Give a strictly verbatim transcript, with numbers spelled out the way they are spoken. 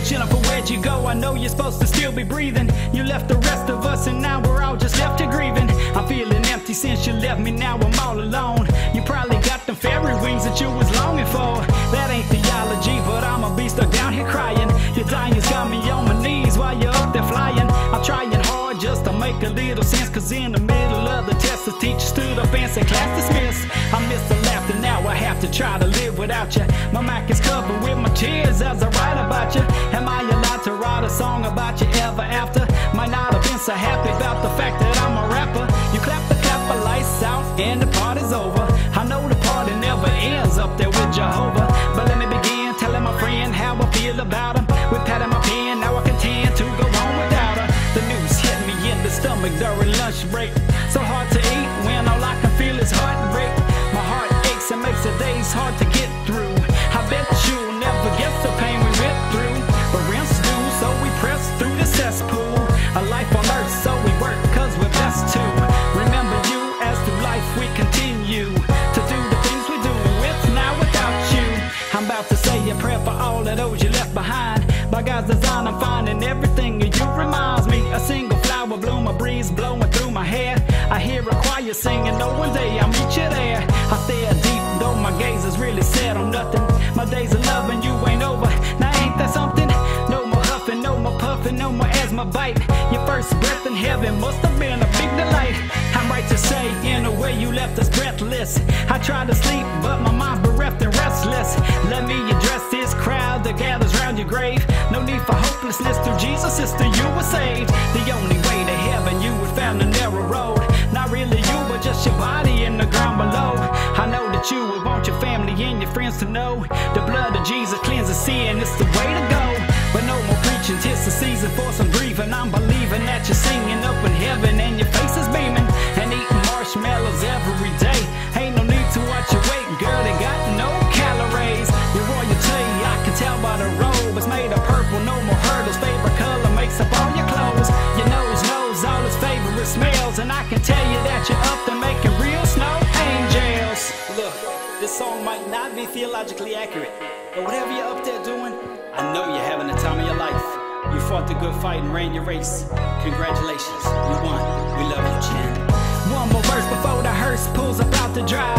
Jennifer, where'd you go? I know you're supposed to still be breathing. You left the rest of us and now we're all just left to grieving. I'm feeling empty since you left me, now I'm all alone. You probably got them fairy wings that you was longing for. That ain't theology, but I'm a beast stuck down here crying. Your dying's got me on my knees while you're up there flying. I'm trying hard just to make a little sense, cause in the middle of the test the teacher stood up and said class dismissed. I miss the laughter, now I have to try to live without you. My mic is covered with my tears as I write about you. Am I allowed to write a song about you ever after? Might not have been so happy about the fact that I'm a rapper. You clap the clap the lights out and the party's over. I know the party never ends up there with Jehovah, but let me begin telling my friend how I feel about him. With patting my pen, now I contend to go on without her. The news hit me in the stomach during lunch break. So hard to eat when all I can feel is heartbreak. My heart aches and makes the days hard to get through. I bet you'll never guess the pain we went through. But rent's due, so we press through the cesspool. A life on earth, so we work cause we're blessed to remember you as through life we continue to do the things we do with now without you. I'm about to say a prayer for all of those you left behind. By God's design I'm finding everything of you reminds me. A single flower bloom, a breeze blowing through my hair. I hear a choir singing, oh one day I'll meet you there. I stare deep though my gaze is really set on nothing. My days of loving you ain't over, now ain't that something? No more huffing, no more puffing, no more asthma bite. Your first breath in heaven must have been a big delight. I'm right to say, in a way you left us breathless. I tried to sleep, but my mind's bereft and restless. Let me address this crowd that gathers round your grave. No need for hopelessness, through Jesus, sister, you were saved. The only way to heaven, you would found a narrow road. Not really you, but just your body in the ground below. I know that you would want your family and your friends to know the blood of Jesus cleanses sin, it's the way to go. But no more preaching, tis the season for some grieving. I'm believing that you're singing up in heaven and your face is beaming. And eating marshmallows every day, ain't no need to watch your weight, girl, they got no calories. Your royalty, I can tell by the robe, it's made of purple, no more hurdles. Favorite color makes up all your clothes. Your nose knows all its favorite smells, and I can tell you that you're up to making real snow angels. Look, this song might not be theologically accurate, but whatever you're up there doing, I know you're having the time of your life. You fought the good fight and ran your race. Congratulations, you won. We love you, Jenn. One more verse before the hearse pulls up out the drive.